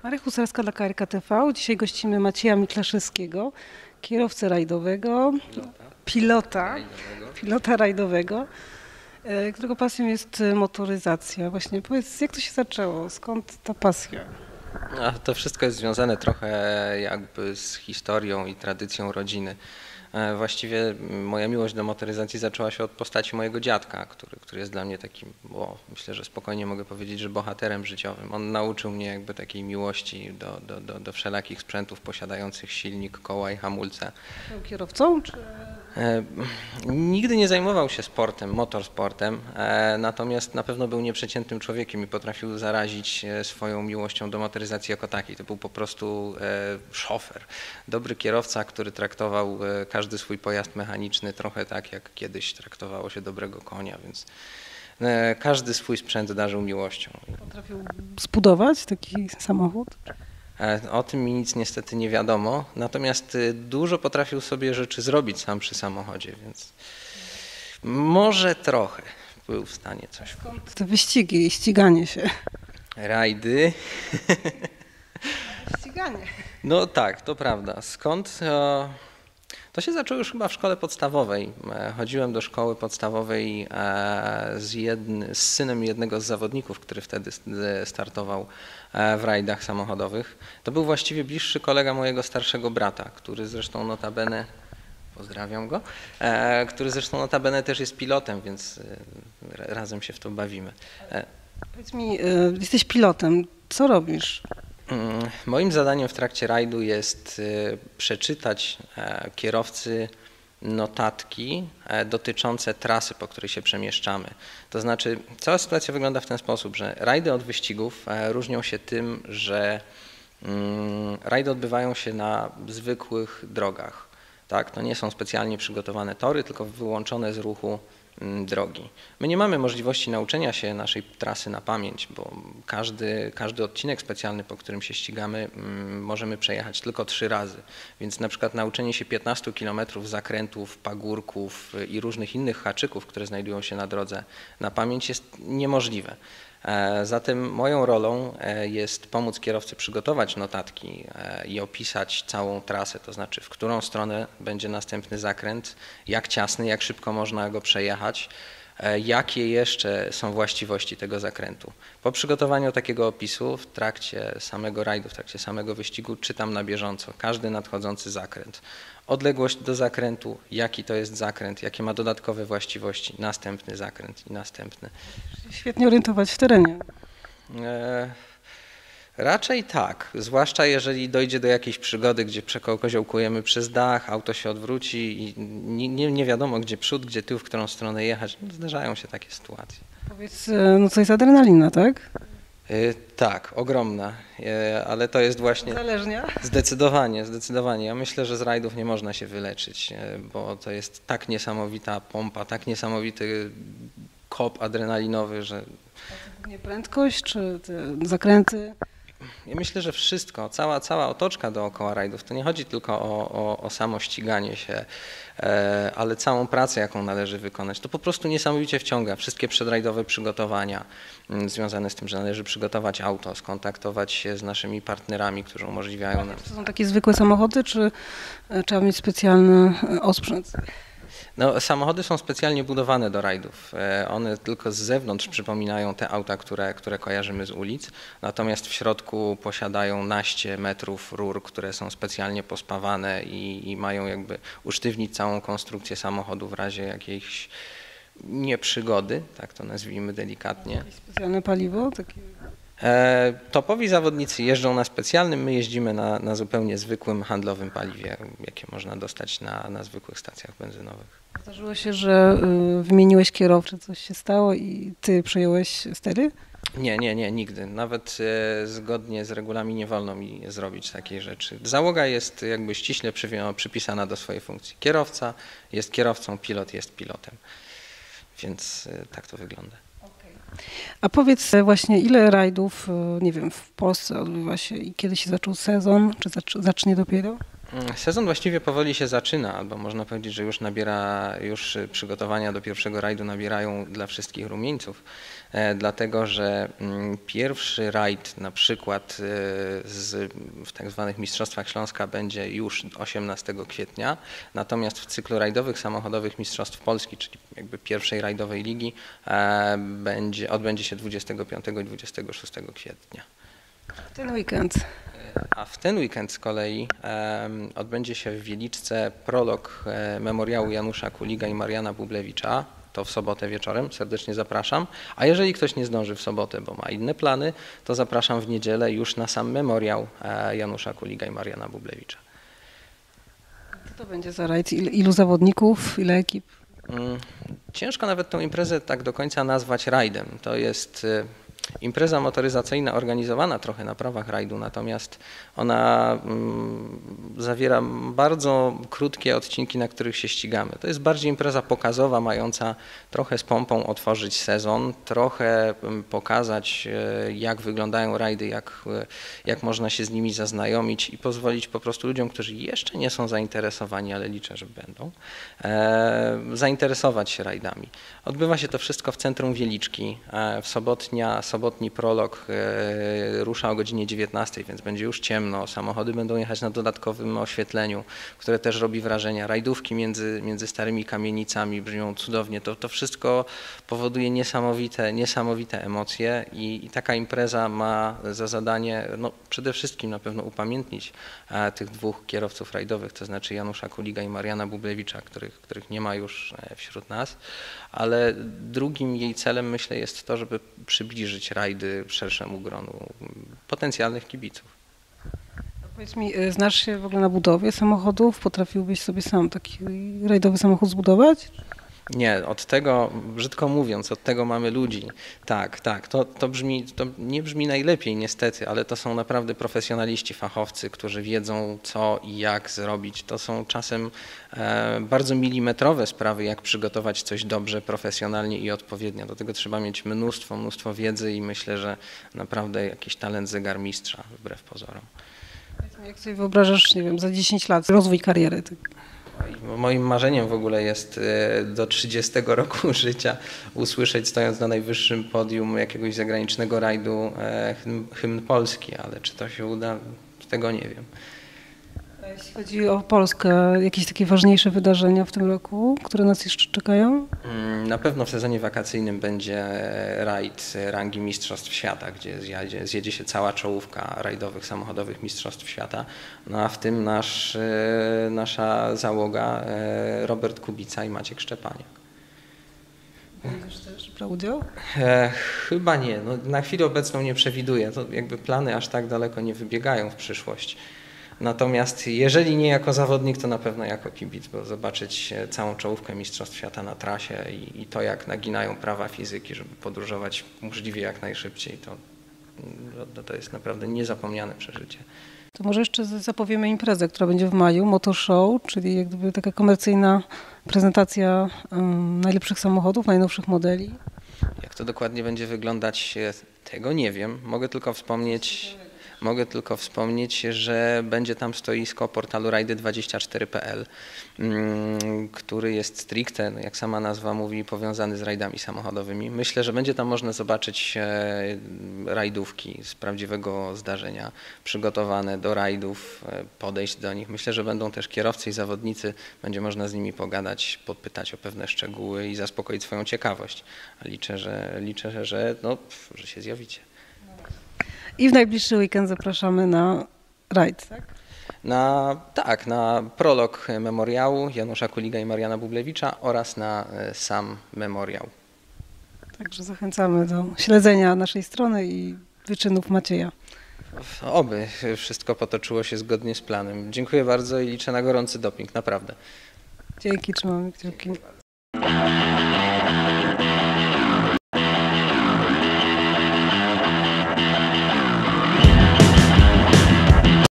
Maria Husarska dla KRK TV. Dzisiaj gościmy Macieja Miklaszewskiego, kierowcę rajdowego, pilota rajdowego, którego pasją jest motoryzacja. Właśnie powiedz, jak to się zaczęło? Skąd ta pasja? To wszystko jest związane trochę jakby z historią i tradycją rodziny. Właściwie moja miłość do motoryzacji zaczęła się od postaci mojego dziadka, który jest dla mnie takim, myślę, że spokojnie mogę powiedzieć, że bohaterem życiowym. On nauczył mnie jakby takiej miłości do wszelakich sprzętów posiadających silnik, koła i hamulce. Był kierowcą, czy... Nigdy nie zajmował się sportem, motorsportem, natomiast na pewno był nieprzeciętnym człowiekiem i potrafił zarazić swoją miłością do motoryzacji jako takiej. To był po prostu szofer, dobry kierowca, który traktował każdy swój pojazd mechaniczny trochę tak, jak kiedyś traktowało się dobrego konia, więc każdy swój sprzęt darzył miłością. Potrafił zbudować taki samochód? O tym mi nic niestety nie wiadomo, natomiast dużo potrafił sobie rzeczy zrobić sam przy samochodzie, więc może trochę był w stanie coś. Skąd te wyścigi i ściganie się? Rajdy. Ściganie. No tak, to prawda. Skąd? To się zaczęło już chyba w szkole podstawowej. Chodziłem do szkoły podstawowej z synem jednego z zawodników, który wtedy startował w rajdach samochodowych. To był właściwie bliższy kolega mojego starszego brata, który zresztą notabene, pozdrawiam go, który zresztą notabene też jest pilotem, więc razem się w to bawimy. Powiedz mi, jesteś pilotem, co robisz? Moim zadaniem w trakcie rajdu jest przeczytać kierowcy notatki dotyczące trasy, po której się przemieszczamy. To znaczy, cała sytuacja wygląda w ten sposób, że rajdy od wyścigów różnią się tym, że rajdy odbywają się na zwykłych drogach. Tak? To nie są specjalnie przygotowane tory, tylko wyłączone z ruchu drogi. My nie mamy możliwości nauczenia się naszej trasy na pamięć, bo każdy odcinek specjalny, po którym się ścigamy, możemy przejechać tylko 3 razy. Więc na przykład nauczenie się 15 km zakrętów, pagórków i różnych innych haczyków, które znajdują się na drodze na pamięć jest niemożliwe. Zatem moją rolą jest pomóc kierowcy przygotować notatki i opisać całą trasę, to znaczy w którą stronę będzie następny zakręt, jak ciasny, jak szybko można go przejechać, jakie jeszcze są właściwości tego zakrętu. Po przygotowaniu takiego opisu w trakcie samego rajdu, w trakcie samego wyścigu czytam na bieżąco każdy nadchodzący zakręt. Odległość do zakrętu, jaki to jest zakręt, jakie ma dodatkowe właściwości, następny zakręt i następny. Świetnie orientować w terenie. Raczej tak, zwłaszcza jeżeli dojdzie do jakiejś przygody, gdzie przekoziołkujemy przez dach, auto się odwróci i nie wiadomo gdzie przód, gdzie tył, w którą stronę jechać. No, zdarzają się takie sytuacje. Powiedz, no to jest adrenalina, tak? Tak, ogromna, ale to jest właśnie... Zależnia? Zdecydowanie. Ja myślę, że z rajdów nie można się wyleczyć, bo to jest tak niesamowita pompa, tak niesamowity kop adrenalinowy, że... Nie prędkość, czy te zakręty? Ja myślę, że wszystko, cała otoczka dookoła rajdów, to nie chodzi tylko o samo ściganie się, ale całą pracę, jaką należy wykonać. To po prostu niesamowicie wciąga. Wszystkie przedrajdowe przygotowania związane z tym, że należy przygotować auto, skontaktować się z naszymi partnerami, którzy umożliwiają nam... To są takie zwykłe samochody, czy trzeba mieć specjalny osprzęt? No, samochody są specjalnie budowane do rajdów. One tylko z zewnątrz przypominają te auta, które kojarzymy z ulic, natomiast w środku posiadają naście metrów rur, które są specjalnie pospawane i mają jakby usztywnić całą konstrukcję samochodu w razie jakiejś nieprzygody, tak to nazwijmy delikatnie. Jakieś specjalne paliwo? Topowi zawodnicy jeżdżą na specjalnym, my jeździmy na zupełnie zwykłym handlowym paliwie, jakie można dostać na zwykłych stacjach benzynowych. Zdarzyło się, że wymieniłeś kierowcę, coś się stało i ty przejąłeś stery? Nie, nigdy. Nawet zgodnie z regułami nie wolno mi zrobić takiej rzeczy. Załoga jest jakby ściśle przypisana do swojej funkcji. Kierowca jest kierowcą, pilot jest pilotem, więc tak to wygląda. A powiedz właśnie, ile rajdów, nie wiem, w Polsce odbywa się i kiedy się zaczął sezon, czy zacznie dopiero? Sezon właściwie powoli się zaczyna, albo można powiedzieć, że już przygotowania do pierwszego rajdu nabierają dla wszystkich rumieńców, dlatego że pierwszy rajd na przykład w tak zwanych Mistrzostwach Śląska będzie już 18 kwietnia, natomiast w cyklu rajdowych samochodowych Mistrzostw Polski, czyli jakby pierwszej rajdowej ligi, odbędzie się 25 i 26 kwietnia. Ten weekend. A w ten weekend z kolei odbędzie się w Wieliczce prolog memoriału Janusza Kuliga i Mariana Bublewicza. To w sobotę wieczorem, serdecznie zapraszam. A jeżeli ktoś nie zdąży w sobotę, bo ma inne plany, to zapraszam w niedzielę już na sam memoriał Janusza Kuliga i Mariana Bublewicza. Co to będzie za rajd? Ilu zawodników, ile ekip? Ciężko nawet tę imprezę tak do końca nazwać rajdem. To jest impreza motoryzacyjna organizowana trochę na prawach rajdu, natomiast ona zawiera bardzo krótkie odcinki, na których się ścigamy. To jest bardziej impreza pokazowa, mająca trochę z pompą otworzyć sezon, trochę pokazać, jak wyglądają rajdy, jak można się z nimi zaznajomić i pozwolić po prostu ludziom, którzy jeszcze nie są zainteresowani, ale liczę, że będą, zainteresować się rajdami. Odbywa się to wszystko w centrum Wieliczki. Sobotni prolog rusza o godzinie 19, więc będzie już ciemno. Samochody będą jechać na dodatkowym oświetleniu, które też robi wrażenie. Rajdówki między starymi kamienicami brzmią cudownie. To wszystko powoduje niesamowite emocje i taka impreza ma za zadanie przede wszystkim na pewno upamiętnić tych dwóch kierowców rajdowych, to znaczy Janusza Kuliga i Mariana Bublewicza, których nie ma już wśród nas, ale drugim jej celem, myślę, jest to, żeby przybliżyć rajdy szerszemu gronu potencjalnych kibiców. Powiedz mi, znasz się w ogóle na budowie samochodów? Potrafiłbyś sobie sam taki rajdowy samochód zbudować? Nie, od tego, brzydko mówiąc, od tego mamy ludzi. Tak, to nie brzmi najlepiej niestety, ale to są naprawdę profesjonaliści, fachowcy, którzy wiedzą co i jak zrobić. To są czasem bardzo milimetrowe sprawy, jak przygotować coś dobrze, profesjonalnie i odpowiednio. Do tego trzeba mieć mnóstwo wiedzy i myślę, że naprawdę jakiś talent zegarmistrza, wbrew pozorom. Jak sobie wyobrażasz, nie wiem, za 10 lat rozwój kariery? Moim marzeniem w ogóle jest do 30 roku życia usłyszeć, stojąc na najwyższym podium jakiegoś zagranicznego rajdu, hymn Polski, ale czy to się uda, tego nie wiem. A jeśli chodzi o Polskę, jakieś takie ważniejsze wydarzenia w tym roku, które nas jeszcze czekają? Na pewno w sezonie wakacyjnym będzie rajd rangi Mistrzostw Świata, gdzie zjedzie się cała czołówka rajdowych, samochodowych Mistrzostw Świata. No a w tym nasza załoga Robert Kubica i Maciek Szczepaniak. Będziesz też brał udział? Chyba nie. Na chwilę obecną nie przewiduję. To jakby plany aż tak daleko nie wybiegają w przyszłość. Natomiast jeżeli nie jako zawodnik, to na pewno jako kibic, bo zobaczyć całą czołówkę Mistrzostw Świata na trasie i to, jak naginają prawa fizyki, żeby podróżować możliwie jak najszybciej, to jest naprawdę niezapomniane przeżycie. To może jeszcze zapowiemy imprezę, która będzie w maju, Motor Show, czyli jak gdyby taka komercyjna prezentacja najlepszych samochodów, najnowszych modeli. Jak to dokładnie będzie wyglądać, tego nie wiem. Mogę tylko wspomnieć, że będzie tam stoisko portalu rajdy24.pl, który jest stricte, jak sama nazwa mówi, powiązany z rajdami samochodowymi. Myślę, że będzie tam można zobaczyć rajdówki z prawdziwego zdarzenia, przygotowane do rajdów, podejść do nich. Myślę, że będą też kierowcy i zawodnicy, będzie można z nimi pogadać, podpytać o pewne szczegóły i zaspokoić swoją ciekawość. Liczę, że się zjawicie. I w najbliższy weekend zapraszamy na rajd, tak? Na prolog memoriału Janusza Kuliga i Mariana Bublewicza oraz na sam memoriał. Także zachęcamy do śledzenia naszej strony i wyczynów Macieja. Oby wszystko potoczyło się zgodnie z planem. Dziękuję bardzo i liczę na gorący doping, naprawdę. Dzięki, trzymamy kciuki.